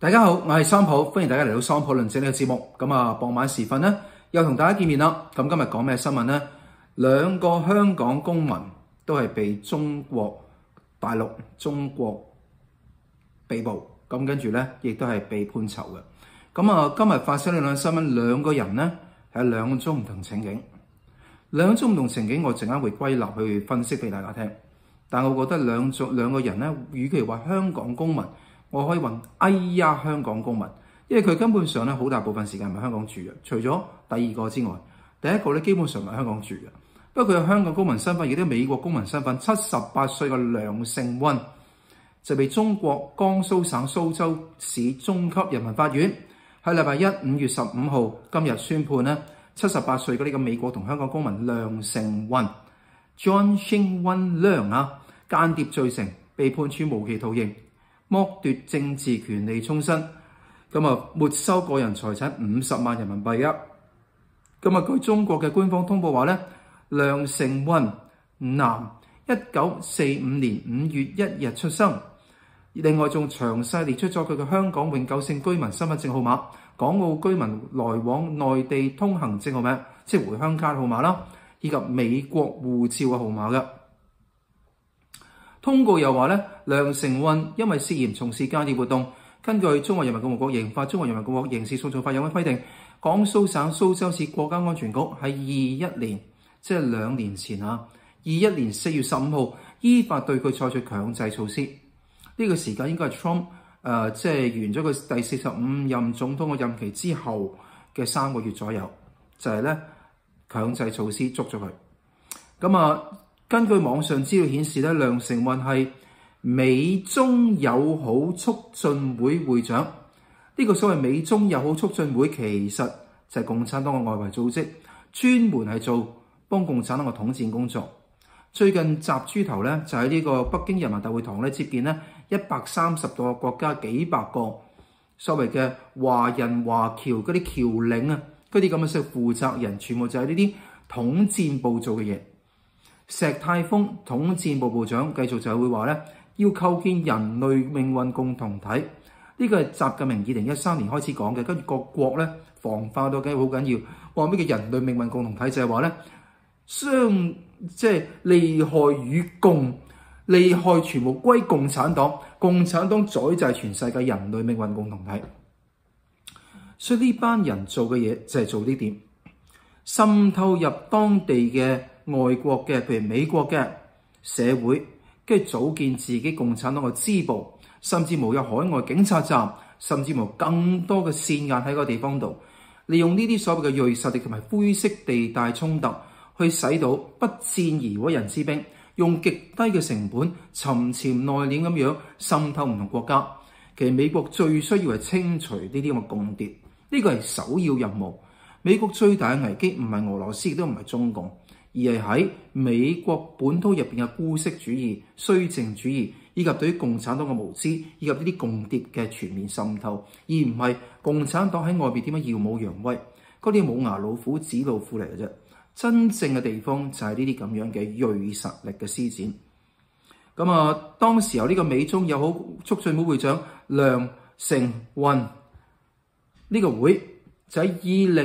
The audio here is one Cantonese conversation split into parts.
大家好，我係桑普，歡迎大家嚟到桑普論證呢個節目。傍晚時分呢，又同大家見面啦。今日講咩新聞呢？兩個香港公民都係被中國大陸被捕，跟住呢亦都係被判囚嘅。今日發生呢兩個新聞，兩個人呢係兩種唔同情景。兩種唔同情景，我陣間會歸納去分析俾大家聽。但我覺得兩個人呢，與其話香港公民，我可以話香港公民，因為佢根本上咧好大部分時間唔係香港住嘅，除咗第二個之外，第一個咧基本上唔係香港住嘅。不過佢有香港公民身份，亦都美國公民身份。78歲嘅梁成運就被中國江蘇省蘇州市中級人民法院喺禮拜一5月15號今日宣判咧，78歲嘅呢個美國同香港公民梁成運 John Shing-Wen Leung 間諜罪成，被判處無期徒刑，剝奪政治權利終身，沒收個人財產50萬人民幣啊！據中國嘅官方通報話咧，梁成運男，1945年5月1日出生。另外仲詳細列出咗佢嘅香港永久性居民身份證號碼、港澳居民來往內地通行證號碼，即係回鄉卡號碼啦，以及美國護照嘅號碼嘅。通告又話咧，梁成運因為涉嫌從事間諜活動，根據中華人民共和國刑法、中華人民共和國刑事訴訟法有關規定，江蘇省蘇州市國家安全局喺21年，即係2年前21年4月15號依法對佢採取強制措施。呢個時間應該係 Trump 即係完咗佢第45任總統嘅任期之後嘅3個月左右，就係咧強制措施捉咗佢。根據網上資料顯示咧，梁成運係美中友好促進會會長。呢個所謂美中友好促進會其實就係共產黨嘅外圍組織，專門係做幫共產黨嘅統戰工作。最近習豬頭咧就喺呢個北京人民大會堂咧接見咧130多個國家幾百個所謂嘅華人華僑嗰啲僑領嗰啲咁嘅負責人，全部就係呢啲統戰部做嘅嘢。石泰峰統戰部部長繼續就會話咧，要構建人類命運共同體。呢個係習近平2013年開始講嘅，跟住各國咧防化到梗係好緊要。話咩叫人類命運共同體？就係話咧，即係利害與共，利害全部歸共產黨，共產黨宰制全世界人類命運共同體。所以呢班人做嘅嘢就係做呢點，滲透入當地嘅外國嘅，譬如美國嘅社會，跟住組建自己共產黨嘅支部，甚至無有海外警察站，甚至無更多嘅線眼喺個地方度，利用呢啲所謂嘅銳實力同埋灰色地帶衝突，去使到不戰而屈人之兵，用極低嘅成本沉潛內斂咁樣滲透唔同國家。其實美國最需要係清除呢啲咁嘅共諜，呢個係首要任務。美國最大嘅危機唔係俄羅斯，亦都唔係中共，而係喺美國本土入邊嘅姑息主義、綏靖主義，以及對於共產黨嘅無知，以及呢啲共諜嘅全面滲透，而唔係共產黨喺外邊點樣耀武揚威，嗰啲冇牙老虎、紙老虎嚟嘅啫。真正嘅地方就係呢啲咁樣嘅銳實力嘅施展。當時由呢個美中友好促進會會長梁成運呢個會就喺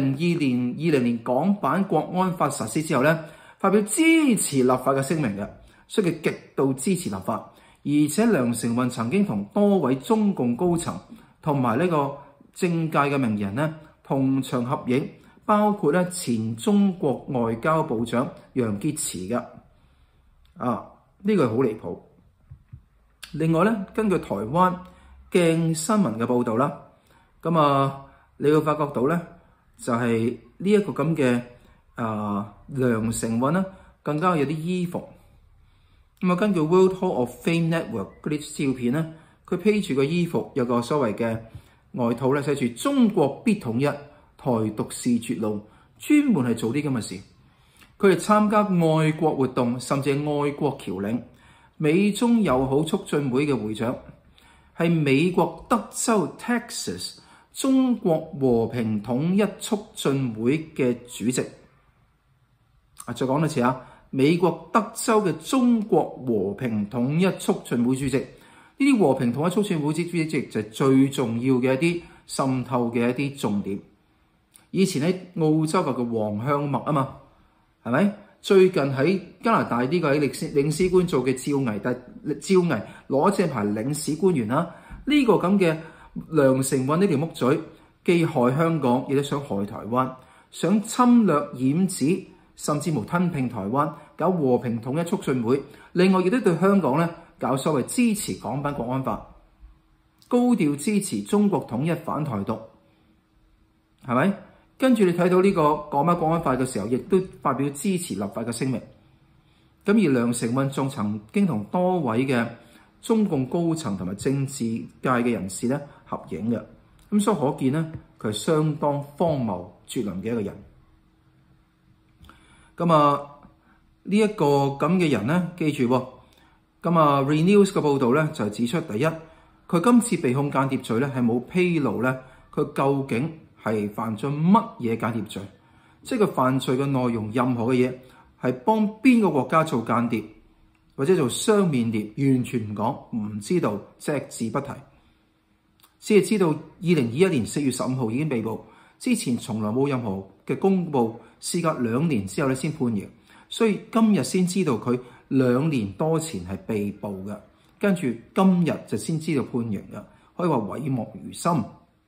2020年港版國安法實施之後咧，發表支持立法嘅聲明嘅，所以佢極度支持立法。而且梁成運曾經同多位中共高層同埋呢個政界嘅名人咧同場合影，包括前中國外交部長楊潔篪嘅。呢個係好離譜。另外咧，根據台灣鏡新聞嘅報導啦，你會發覺到咧，就係呢一個咁嘅梁成運更加有啲衣服。根據 World Hall of Fame Network 嗰啲照片咧，佢披住個衣服有個所謂嘅外套咧，寫住中國必統一，台獨是絕路，專門係做啲咁嘅事。佢哋參加愛國活動，甚至係愛國僑領。美中友好促進會嘅會長係美國德州 Texas 中國和平統一促進會嘅主席。再講多次美國德州嘅中國和平統一促進會主席呢啲和平統一促進會主席就係最重要嘅一啲滲透嘅一啲重點。以前喺澳洲就叫黃向墨啊嘛，係咪？最近喺加拿大呢個喺領事館做嘅趙巍，但趙巍攞正牌領事官員啦。呢個咁嘅梁成運呢條木嘴，既害香港，亦都想害台灣，想侵略染指，甚至乎吞併台灣，搞和平統一促進會。另外亦都對香港咧搞所謂支持港版國安法，高調支持中國統一反台獨，係咪？跟住你睇到呢個港版國安法嘅時候，亦都發表支持立法嘅聲明。咁而梁成運仲曾經同多位嘅中共高層同埋政治界嘅人士咧合影嘅。咁所以可見咧，佢係相當荒謬絕倫嘅一個人。咁呢一個咁嘅人咧，記住喎。Renews 嘅報導咧就指出，第一，佢今次被控間諜罪咧係冇披露咧，佢究竟係犯咗乜嘢間諜罪，即係佢犯罪嘅內容，任何嘅嘢係幫邊個國家做間諜，或者做雙面諜，完全唔講，唔知道，隻字不提。只係知道2021年4月15號已經被捕，之前從來冇任何嘅公佈，事隔2年之後咧先判刑，所以今日先知道佢2年多前係被捕嘅，跟住今日就先知道判刑嘅，可以話諱莫如深。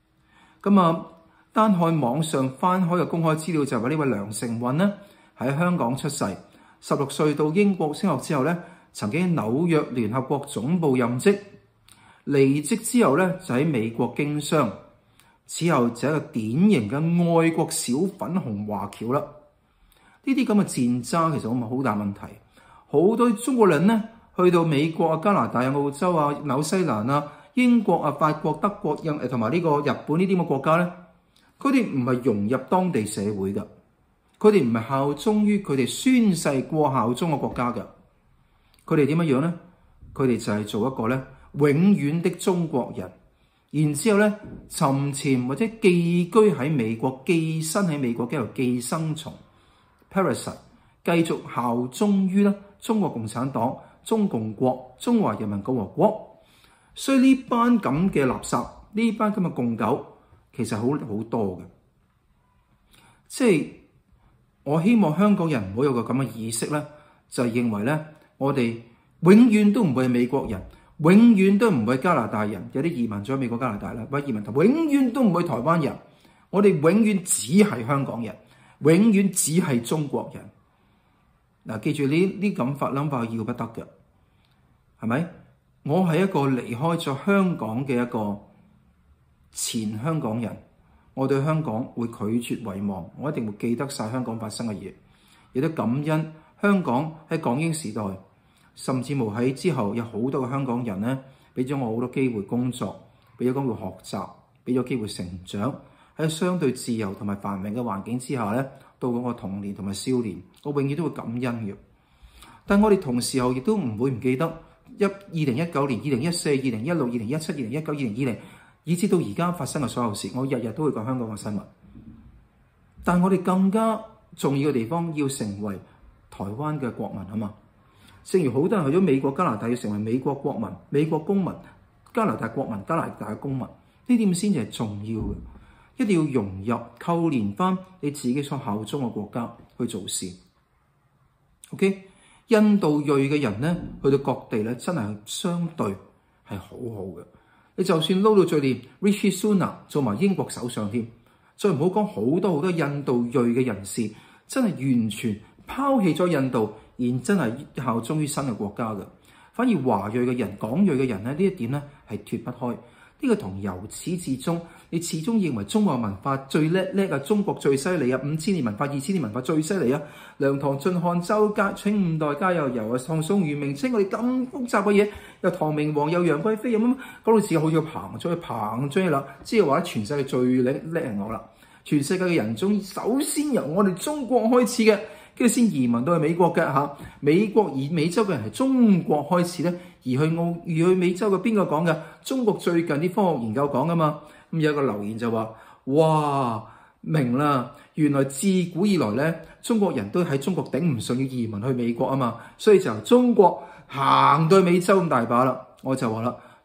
單看網上翻開嘅公開資料就係話呢位梁成運咧喺香港出世，16歲到英國升學之後咧，曾經喺紐約聯合國總部任職，離職之後咧就喺美國經商，此後就係一個典型嘅愛國小粉紅華僑啦。呢啲咁嘅賤渣其實我好大問題，好多中國人咧去到美國啊、加拿大啊、澳洲啊、紐西蘭啊、英國啊、法國、德國同埋呢個日本呢啲咁嘅國家咧。佢哋唔係融入當地社會㗎，佢哋唔係效忠於佢哋宣誓過效忠嘅國家㗎。佢哋點樣咧？佢哋就係做一個咧永遠的中國人，然之後咧沉潛或者寄居喺美國、寄生喺美國嘅寄生蟲 parasite， 繼續效忠於咧中國共產黨、中共國、中華人民共和國。所以呢班咁嘅垃圾，呢班咁嘅共狗。其實好多嘅，即係我希望香港人唔好有個咁嘅意識咧，就係認為咧，我哋永遠都唔會係美國人，永遠都唔會係加拿大人，有啲移民咗美國加拿大啦，或者移民永遠都唔會台灣人，我哋永遠只係香港人，永遠只係中國人。嗱，記住呢諗法要不得嘅，係咪？我係一個離開咗香港嘅一個前香港人，我對香港會拒絕遺忘，我一定會記得晒香港發生嘅嘢，亦都感恩香港喺港英時代，甚至乎喺之後有好多嘅香港人咧，俾咗我好多機會工作，俾咗機會學習，俾咗機會成長，喺相對自由同埋繁榮嘅環境之下咧，到我童年同埋少年，我永遠都會感恩嘅。但我哋同時候亦都唔會唔記得2019年、2014、2016、2017、2019、2020。以至到而家發生嘅所有事，我日日都會講香港嘅新聞。但我哋更加重要嘅地方，要成為台灣嘅國民啊嘛。正如好多人去咗美國、加拿大，要成為美國國民、美國公民、加拿大國民、加拿大嘅公民，呢點先至係重要嘅。一定要融入、扣連翻你自己所效忠嘅國家去做事。OK， 印度裔嘅人咧，去到各地咧，真係相對係好好嘅。你就算撈到最掂 Rishi Sunak 做埋英國首相添，再唔好講好多印度裔嘅人士，真係完全拋棄咗印度，而真係效忠於新嘅國家嘅。反而華裔嘅人、港裔嘅人咧，呢一點咧係脫不開。呢個同由始至終，你始終認為中國文化最叻啊，中國最犀利啊，5000年文化、2000年文化最犀利啊，梁唐晉漢周清五代皆有由啊，唐宋元明清，我哋咁複雜嘅嘢，又唐明皇又楊貴妃，咁講到自己好似膨脹啦，即係話全世界最叻係我啦，全世界嘅人種首先由我哋中國開始嘅，跟住先移民到去美國嘅嚇，美國而美洲嘅人係中國開始咧。而去美洲嘅邊個講嘅？中國最近啲科學研究講噶嘛？咁有一個留言就話：哇，明啦！原來自古以來咧，中國人都喺中國頂唔順要移民去美國啊嘛，所以就由中國行到美洲咁大把啦。我就話啦，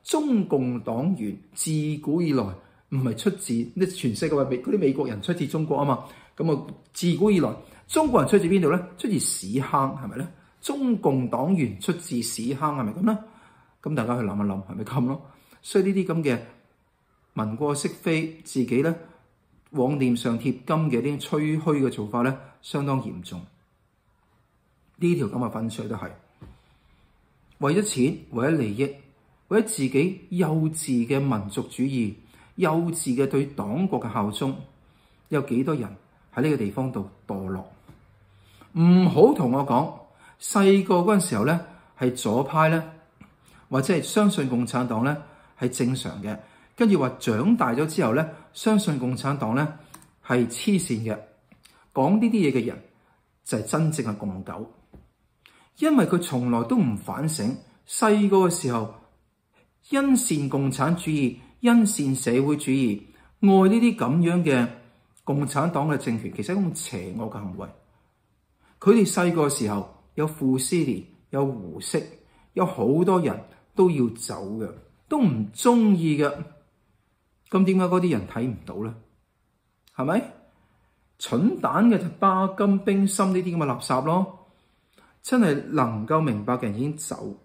中共黨員自古以來唔係出自全世界嗰啲美國人出自中國啊嘛，咁啊自古以來中國人出自邊度咧？出自屎坑係咪咧？中共黨員出自屎坑係咪咁咧？咁大家去諗一諗係咪咁咯？所以呢啲咁嘅文過飾非、自己咧往臉上貼金嘅呢啲吹噓嘅做法咧，相當嚴重。呢條咁嘅粉水都係為咗錢、為咗利益、為咗自己幼稚嘅民族主義、幼稚嘅對黨國嘅效忠，有幾多人喺呢個地方度墮落？唔好同我講細個嗰陣時候咧係左派咧，或者係相信共產黨咧係正常嘅，跟住話長大咗之後咧相信共產黨咧係黐線嘅。講呢啲嘢嘅人就係真正嘅共狗。因為佢從來都唔反省，細個嘅時候因善共產主義、因善社會主義，愛呢啲咁樣嘅共產黨嘅政權，其實係一種邪惡嘅行為。佢哋細個嘅時候有傅斯年、有胡適，有好多人都要走嘅，都唔中意嘅。咁點解嗰啲人睇唔到咧？係咪？蠢蛋嘅就巴金、冰心呢啲咁嘅垃圾咯。真係能夠明白嘅人已經走，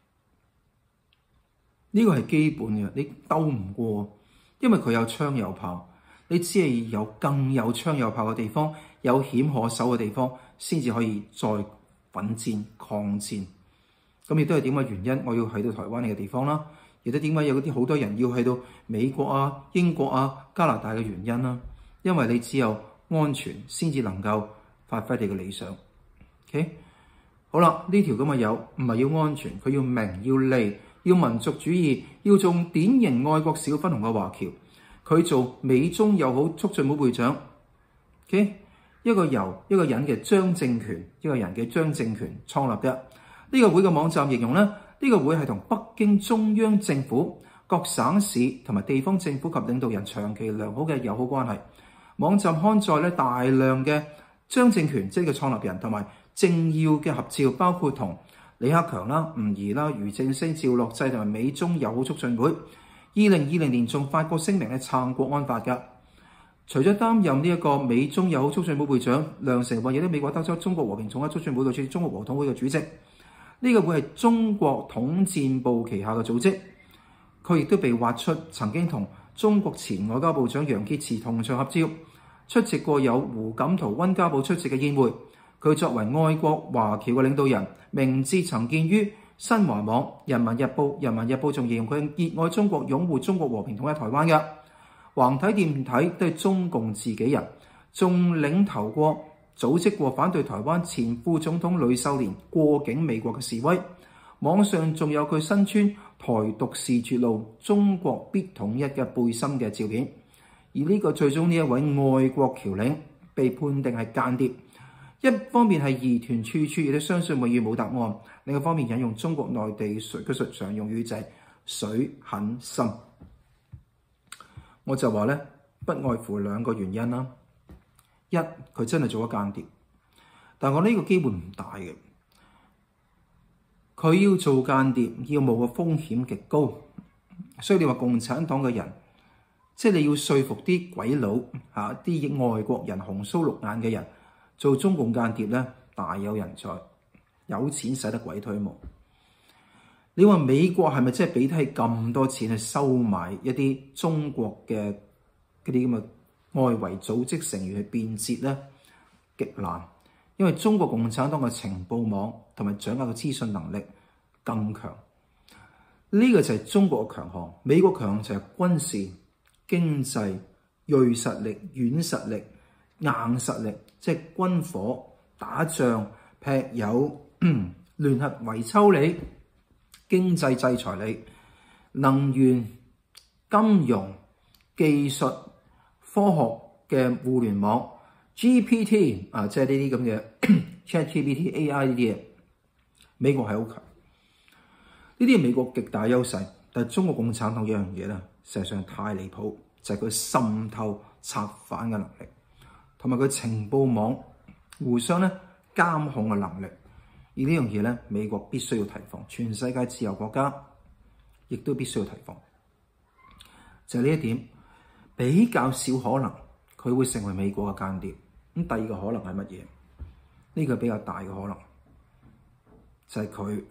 呢個係基本嘅，你鬥唔過，因為佢有槍有炮，你只係有更有槍有炮嘅地方，有險可守嘅地方，先至可以再奮戰抗戰。咁亦都係點嘅原因，我要去到台灣呢個地方啦，亦都點解有啲好多人要去到美國啊、英國啊、加拿大嘅原因啦，因為你只有安全先至能夠發揮你嘅理想。OK。好啦，呢條咁嘅友唔係要安全，佢要名要利，要民族主義，要做典型愛國小粉紅嘅華僑。佢做美中友好促進會會長。OK， 一個由一個人嘅張政權，一個人嘅張政權創立嘅呢個會嘅網站形容咧，呢個會係同北京中央政府、各省市同埋地方政府及領導人長期良好嘅友好關係。網站刊載咧大量嘅張政權即係個創立人同埋政要嘅合照，包括同李克強啦、吳儀啦、俞正聲、趙樂際同埋美中友好促進會。2020年仲發過聲明咧撐國安法㗎。除咗擔任呢一個美中友好促進會會長，梁成運亦都美國德州中國和平統一促進會嘅主席、中國和統會嘅主席。呢個會係中國統戰部旗下嘅組織。佢亦都被挖出曾經同中國前外交部長楊潔篪同場合照，出席過有胡錦濤、溫家寶出席嘅宴會。佢作為愛國華僑嘅領導人，名字曾見於新華網、人民日報。人民日報仲形容佢熱愛中國、擁護中國和平統一台灣嘅。橫睇掂睇都係中共自己人，仲領頭過組織過反對台灣前副總統呂秀蓮過境美國嘅示威。網上仲有佢身穿台獨是絕路、中國必統一嘅背心嘅照片。而呢個最終呢一位愛國僑領被判定係間諜。一方面係疑團處處，亦都相信永遠冇答案；另一方面引用中國內地嘅常用語就係水很深。我就話咧，不外乎兩個原因啦。一，佢真係做咗間諜，但我呢個機會唔大嘅。佢要做間諜，要冒嘅風險極高，所以你話共產黨嘅人，即係你要說服啲鬼佬嚇啲外國人紅鬚綠眼嘅人。做中共間諜咧，大有人在，有錢使得鬼推磨。你話美國係咪真係俾得起咁多錢去收買一啲中國嘅嗰啲咁嘅外圍組織成員去變節咧？極難，因為中國共產黨嘅情報網同埋掌握嘅資訊能力更強。呢個就係中國嘅強項，美國強項就係軍事、經濟、銳實力、軟實力、硬實力。即係軍火、打仗、劈友、聯合圍抽你、經濟制裁你、能源、金融、技術、科學嘅互聯網、GPT 啊，即係呢啲咁嘅 ChatGPT、AI 呢啲嘢，美國係好強。呢啲係美國極大優勢，但係中國共產黨有樣嘢咧，實際上太離譜，就係佢滲透策反嘅能力。同埋佢情報網互相咧監控嘅能力，而呢樣嘢咧，美國必須要提防。全世界自由國家亦都必須要提防。就係呢一點比較少可能佢會成為美國嘅間諜。咁第二個可能係乜嘢？呢個比較大嘅可能就係佢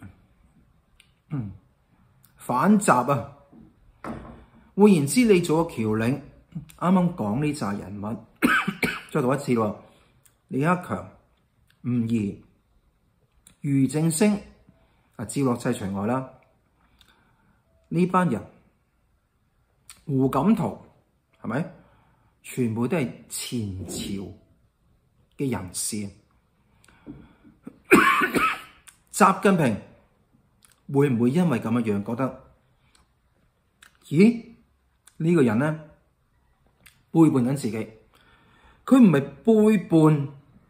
反習啊！換言之，你做個僑領，啱啱講呢紮人物，再讀一次喎。李克強、吳儀、俞正聲啊，趙樂際除外啦。呢班人，胡錦濤係咪？全部都係前朝嘅人士。習近平會唔會因為咁樣覺得，咦？呢個人咧背叛緊自己，佢唔係背叛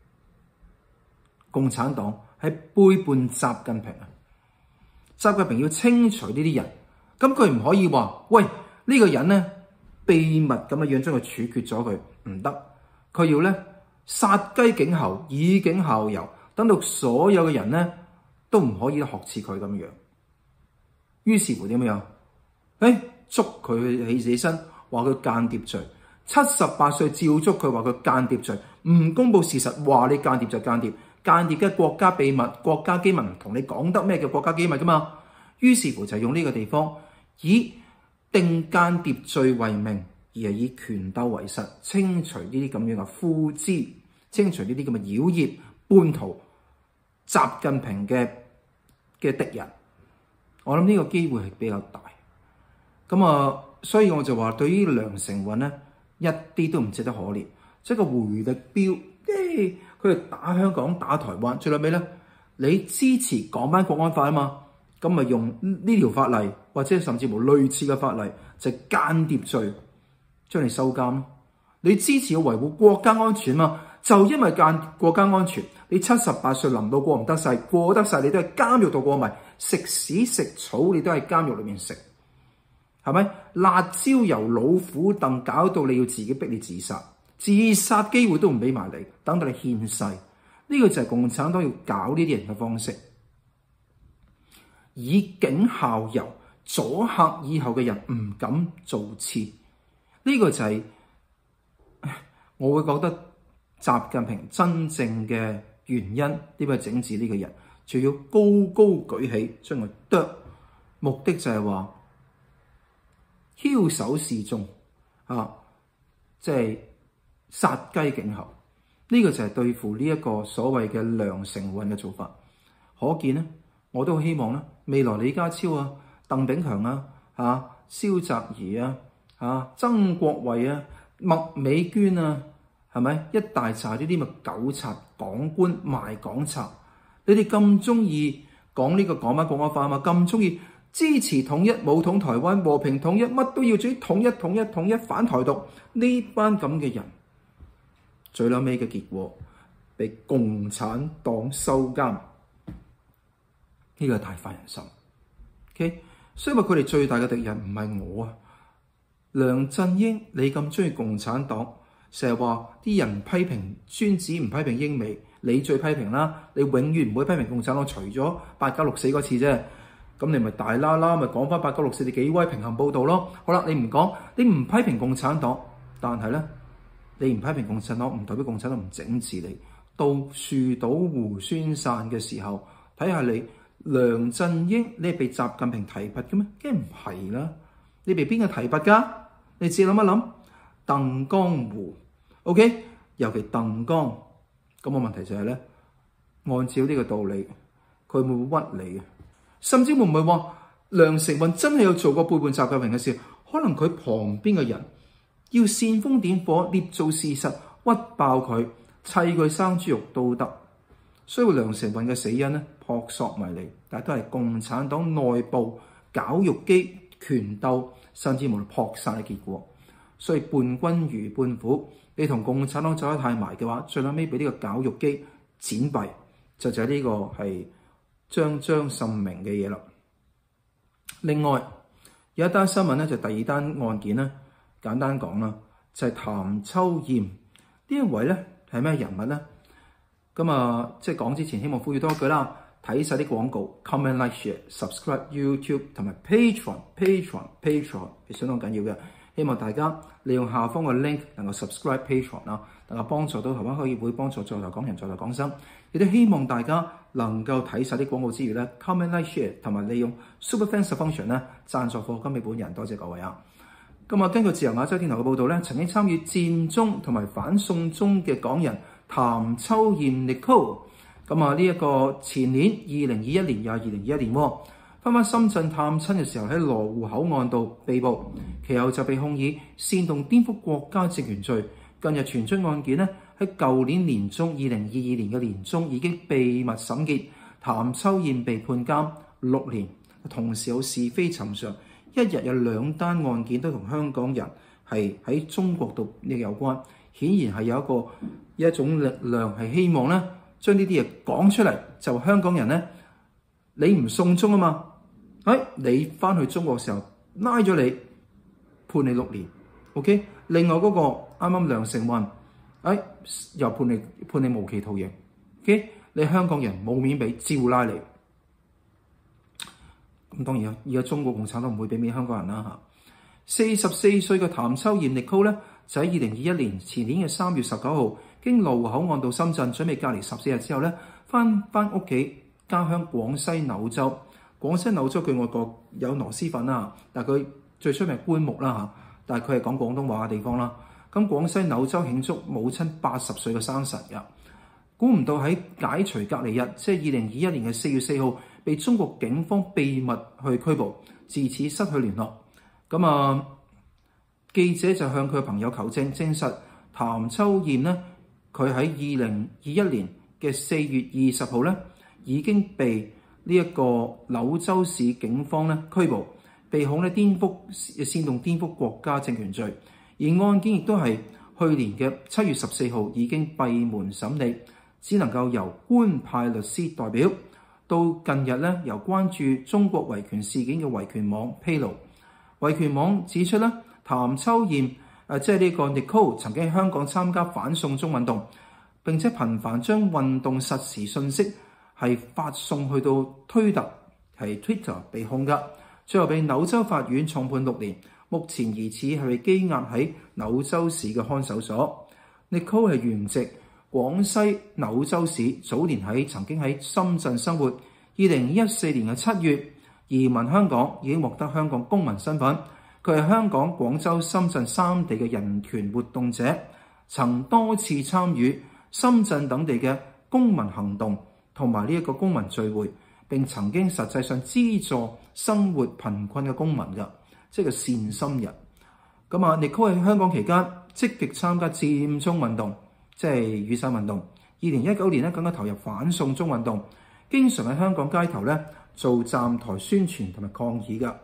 共產黨，係背叛習近平啊！習近平要清除呢啲人，咁佢唔可以話，喂，呢個人咧秘密咁樣將佢處決咗佢，唔得，佢要咧殺雞儆猴，以儆效尤，等到所有嘅人咧都唔可以學似佢咁樣。於是乎點樣？捉佢起身，話佢間諜罪，78歲照捉佢，話佢間諜罪，唔公佈事實，話你間諜就間諜，間諜嘅國家秘密、國家機密唔同你講得咩叫國家機密噶嘛？於是乎就用呢個地方以定間諜罪為名，而係以權鬥為實，清除呢啲咁樣嘅腐資，清除呢啲咁嘅妖孽叛徒，習近平嘅敵人。我諗呢個機會係比較大。咁啊，所以我就話對於梁成運咧，一啲都唔值得可憐，即係個回力鏢，佢哋打香港、打台灣，最後尾咧，你支持港版國安法啊嘛，咁咪用呢條法例，或者甚至乎類似嘅法例，就係間諜罪，將你收監咯。你支持要維護國家安全嘛，就因為國家安全，你78歲臨到過唔得晒，過得晒你都係監獄度過埋，食屎食草你都係監獄裏面食。係咪？辣椒油老虎凳搞到你要自己逼你自殺，自殺機會都唔俾埋你，等到你獻世。呢個就係共產黨要搞呢啲人嘅方式，以儆效尤，阻嚇以後嘅人唔敢造次。呢個就係我會覺得習近平真正嘅原因，點解整治呢個人，仲要高高舉起將佢剁，目的就係話梟首示眾即係殺雞儆猴。呢個就係對付呢一個所謂嘅梁成運嘅做法。可見咧，我都希望咧，未來李家超啊、鄧炳強啊、蕭澤頤曾國衛啊、麥美娟啊，係咪一大紮呢啲咪狗賊港官賣港賊？你哋咁中意講呢個港版國安法啊嘛，咁中意支持統一、武統台灣、和平統一，乜都要追統一反台獨。呢班咁嘅人，最後尾嘅結果被共產黨收監，呢個係太快人心。OK， 所以話佢哋最大嘅敵人唔係我啊，梁振英，你咁中意共產黨，成日話啲人批評孫子唔批評英美，你最批評啦，你永遠唔會批評共產黨，除咗8964嗰次啫。咁你咪大啦啦，咪講翻8964你幾威平衡報導咯。好啦，你唔講，你唔批評共產黨，但係咧，你唔批評共產黨，唔代表共產黨唔整治你。到樹倒猢猻散嘅時候，睇下你梁振英，你係被習近平提拔嘅咩？梗係唔係啦，你被邊個提拔㗎？你自己諗一諗，鄧江湖 ，OK， 尤其鄧江，咁個問題就係咧，按照呢個道理，佢會唔會屈你嘅？甚至會唔會話梁成運真係有做過背叛習近平嘅事？可能佢旁邊嘅人要煽風點火，捏造事實，屈爆佢，砌佢生豬肉都得。所以梁成運嘅死因咧，撲朔迷離，但係都係共產黨內部絞肉機、權鬥，甚至乎撲殺嘅結果。所以伴君如伴虎，你同共產黨走得太埋嘅話，最後尾俾呢個絞肉機剪斃，就係呢個係彰甚明嘅嘢啦。另外有一單新聞咧，就第二單案件咧，簡單講啦，就係譚秋艷呢一位咧係咩人物咧？咁即係講之前，希望呼籲多一句啦。 睇晒啲廣告 ，comment like share，subscribe YouTube 同埋 Patreon 係相當緊要嘅。希望大家利用下方嘅 link 能夠 subscribe Patreon 啦，能夠幫助到台灣學協會，幫助在台港人在台港生。亦都希望大家能夠睇晒啲廣告之餘咧 ，comment like share 同埋利用 Super Fans function 咧贊助課金俾本人，多謝各位啊！咁啊，根據自由亞洲電台嘅報導咧，曾經參與佔中同埋反送中嘅港人譚秋燕 Nicole。咁啊，呢一個前年2021年又係2021年喎，翻深圳探親嘅時候喺羅湖口岸度被捕，其後就被控以煽動顛覆國家政權罪。近日傳出案件呢，喺舊年年中2022年嘅年中已經秘密審結，譚秋燕被判監6年。同時有是非尋常，一日有2單案件都同香港人係喺中國度有關，顯然係有一種力量係希望咧。將呢啲嘢講出嚟，就香港人咧，你唔送中啊嘛？你翻去中國嘅時候拉咗你，判你6年 ，OK？ 另外嗰個啱啱梁成運，又判你無期徒刑 ，OK？ 你香港人冇面俾，照拉你。咁當然啦，而家中國共產黨唔會俾面香港人啦嚇。44歲嘅譚秋燕 Nicole 咧，就喺2021年前年嘅3月19號。經羅湖口岸到深圳，準備隔離14日之後咧，翻屋企家鄉廣西柳州。廣西柳州據我國有螺螄粉啦，但係佢最出名棺木啦嚇，但係佢係講廣東話嘅地方啦。咁廣西柳州慶祝母親80歲嘅生辰㗎，估唔到喺解除隔離日，即係2021年嘅4月4號，被中國警方秘密去拘捕，自此失去聯絡。咁啊，記者就向佢嘅朋友求證，證實譚秋燕呢。佢喺2021年嘅4月20號咧，已經被呢一個柳州市警方咧拘捕，被控咧煽動顛覆國家政權罪。而案件亦都係去年嘅7月14號已經閉門審理，只能夠由官派律師代表。到近日咧，由關注中國維權事件嘅維權網披露，維權網指出咧，譚秋燕。即係呢個 Nicole 曾經喺香港參加反送中運動，並且頻繁將運動實時訊息係發送去到推特係 Twitter 被控㗎，最後被柳州法院重判6年。目前疑似係被羈押喺柳州市嘅看守所。Nicole 係原籍廣西柳州市，早年曾經喺深圳生活。2014年嘅7月移民香港，已經獲得香港公民身份。佢係香港、廣州、深圳3地嘅人權活動者，曾多次參與深圳等地嘅公民行動同埋呢一個公民聚會，並曾經實際上資助生活貧困嘅公民㗎，即係個善心人。咁啊，Nicole喺香港期間積極參加佔中運動，即係雨傘運動。2019年咧更加投入反送中運動，經常喺香港街頭咧做站台宣傳同埋抗議㗎。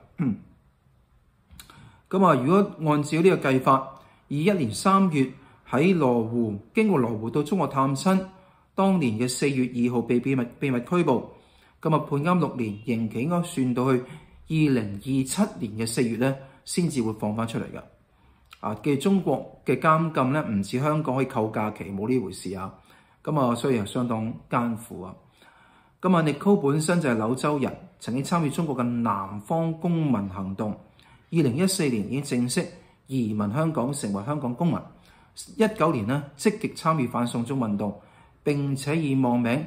咁啊，如果按照呢個計法，21年3月喺羅湖經過羅湖到中國探親，當年嘅4月2號被秘密拘捕，咁啊判監6年，刑期應該算到去2027年嘅4月咧，先至會放翻出嚟㗎。嘅中國嘅監禁咧，唔似香港可以扣假期，冇呢回事啊。咁啊，所以係相當艱苦啊。咁啊，Nicole本身就係柳州人，曾經參與中國嘅南方公民行動。2014年已經正式移民香港，成為香港公民。19年咧積極參與反送中運動，並且以網名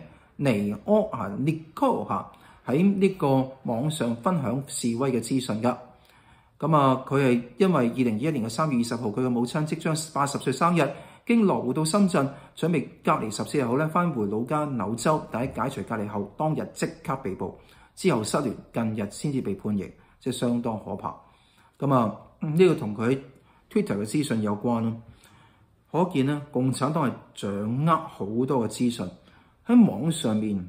Nicole 喺呢個網上分享示威嘅資訊㗎。咁啊，佢係因為2021年嘅3月20號，佢嘅母親即將80歲生日，經羅湖到深圳，準備隔離14日後咧返回老家柳州，但喺解除隔離後當日即刻被捕，之後失聯，近日先至被判刑，即係相當可怕。咁啊，呢個同佢 Twitter 嘅資訊有關咯。可見咧，共產黨係掌握好多嘅資訊喺網上面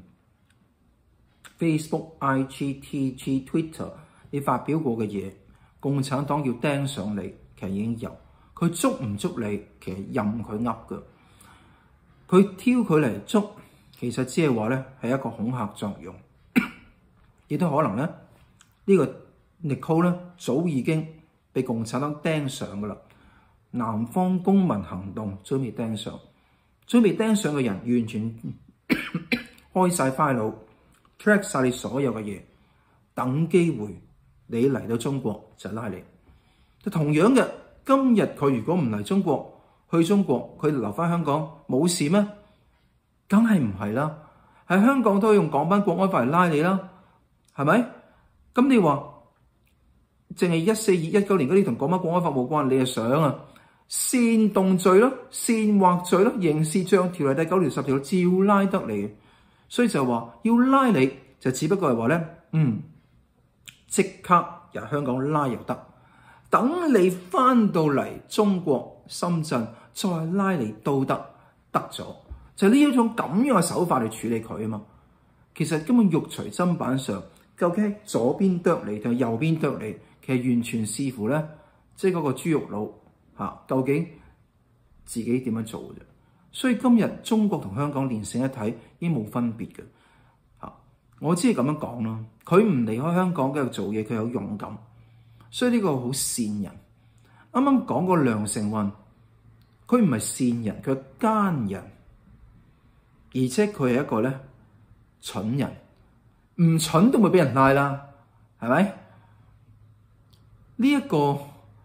，Facebook、IG、TG、Twitter 你發表過嘅嘢，共產黨要盯上你，其實已經有。佢捉唔捉你，其實任佢噏㗎。佢挑佢嚟捉，其實只係話咧係一個恐嚇作用，亦都可能咧呢個 Nicole 咧早已經被共產黨盯上噶啦。南方公民行動準備盯上嘅人完全開晒 file， track 晒你所有嘅嘢，等機會你嚟到中國就拉你。同樣嘅，今日佢如果唔嚟中國，去中國佢留翻香港冇事咩？梗係唔係啦，喺香港都用港版國安法嚟拉你啦，係咪？咁你話淨係14-19年嗰啲同港版國安法冇關，你係想啊？煽動罪咯，煽惑罪咯，刑事罪條例第9條10條照拉得你，所以就話要拉你就只不過係話咧，即刻由香港拉又得，等你翻到嚟中國深圳再拉你都得咗，就呢一種咁樣嘅手法嚟處理佢啊嘛。其實根本肉隨砧板上，究竟喺左邊剁你定係右邊剁你，其實完全視乎咧，即係嗰個豬肉佬究竟自己點樣做嘅啫。所以今日中國同香港連成一體已經冇分別嘅我只係咁樣講咯。佢唔離開香港繼續做嘢，佢有勇敢，所以呢個好善人。啱啱講過梁成運，佢唔係善人，佢係奸人，而且佢係一個咧蠢人，唔蠢都會俾人拉啦，係咪？呢一個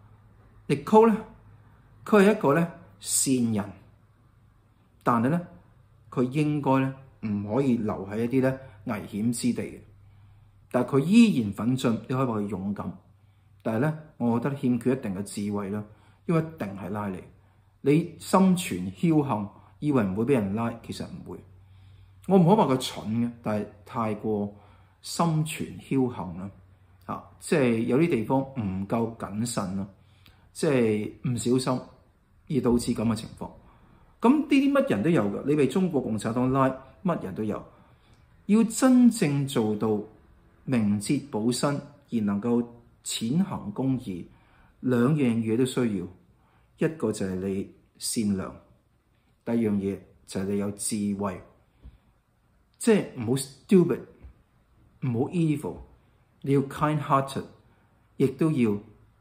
Nicole咧，佢係一個咧善人，但係咧佢應該咧唔可以留喺一啲咧危險之地嘅，但係佢依然奮進，你可以話佢勇敢。但係咧，我覺得欠缺一定嘅智慧啦，因為一定係拉你，你心存僥倖，以為唔會俾人拉，其實唔會。我唔可以話佢蠢嘅，但係太過心存僥倖啦，即係有啲地方唔夠謹慎啦，即係唔小心而導致咁嘅情況。咁呢啲乜人都有嘅，你被中國共產黨拉，乜人都有。要真正做到明哲保身而能夠踐行公義，兩樣嘢都需要。一個就係你善良，第二樣嘢就係你有智慧，即係唔好 stupid， 唔好 evil， 你要 kind-hearted， 亦都要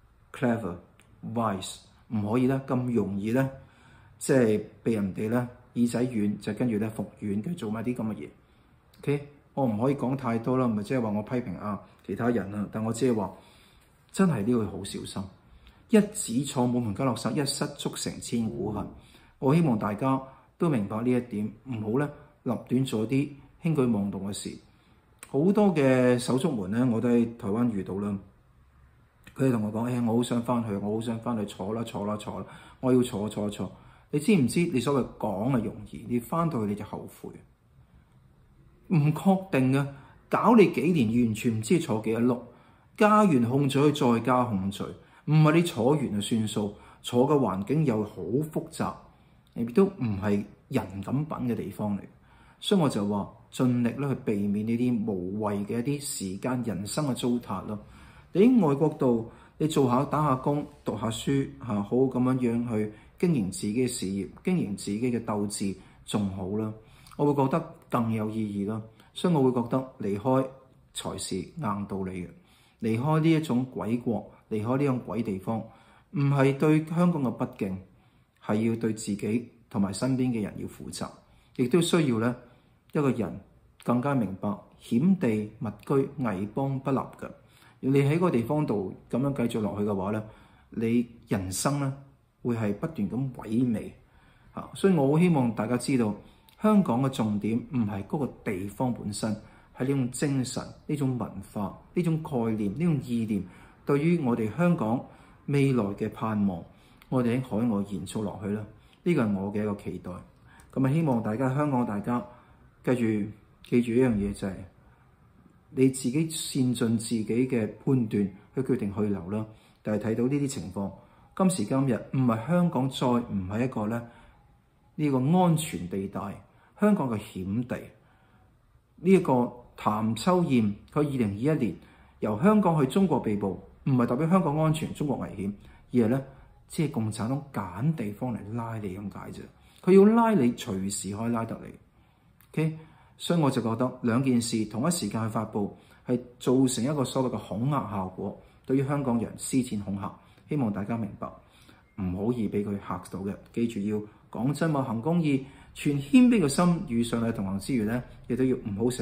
clever、wise， 唔可以咧咁容易咧，即係被人哋咧耳仔軟就跟住咧服軟，佢做埋啲咁嘅嘢。OK， 我唔可以講太多啦，唔係即係話我批評其他人啦，但我只係話真係呢個好小心，一子錯冇門家落實，一失足成千古恨。我希望大家都明白呢一點，唔好咧立亂做啲輕舉妄動嘅事。好多嘅手足們咧，我都喺台灣遇到啦，佢哋同我講：我好想翻去，我好想翻去坐啦，我要坐。你知唔知？你所謂講係容易，你翻到去你就後悔。唔確定嘅，搞你幾年，完全唔知坐幾多碌，加完控罪再加控罪，唔係你坐完就算數，坐嘅環境又好複雜，亦都唔係人咁品嘅地方嚟，所以我就話盡力咧去避免呢啲無謂嘅一啲時間、人生嘅糟蹋咯。你喺外國度，你做下打下工、讀下書好好咁樣去經營自己嘅事業、經營自己嘅鬥志，仲好啦。我會覺得更有意義咯，所以我會覺得離開才是硬道理嘅。離開呢一種鬼國，離開呢種鬼地方，唔係對香港嘅不敬，係要對自己同埋身邊嘅人要負責，亦都需要咧一個人更加明白險地勿居，危邦不立嘅。你喺個地方度咁樣繼續落去嘅話咧，你人生咧會係不斷咁萎靡嚇。所以我好希望大家知道，香港嘅重點唔係嗰個地方本身，係呢種精神、呢種文化、呢種概念、呢種意念，對於我哋香港未來嘅盼望，我哋喺海外延續落去啦。呢個係我嘅一個期待。咁啊，希望大家香港大家記住一樣嘢，就係你自己善盡自己嘅判斷去決定去留啦。但係睇到呢啲情況，今時今日唔係香港再唔係一個咧呢個安全地帶。香港嘅險地，呢一個譚秋燕，佢2021年由香港去中國被捕，唔係代表香港安全、中國危險，而係咧只係共產黨揀地方嚟拉你咁解啫。佢要拉你，隨時可以拉得你。OK， 所以我就覺得兩件事同一時間去發布，係造成一個所謂嘅恐嚇效果，對於香港人施展恐嚇。希望大家明白，唔好易俾佢嚇到嘅。記住要講真話、行公義。全謙卑嘅心與上帝同行之餘咧，亦都要唔好死，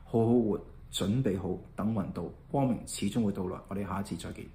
好好活，準備好等運到，光明始終會到來。我哋下一次再見。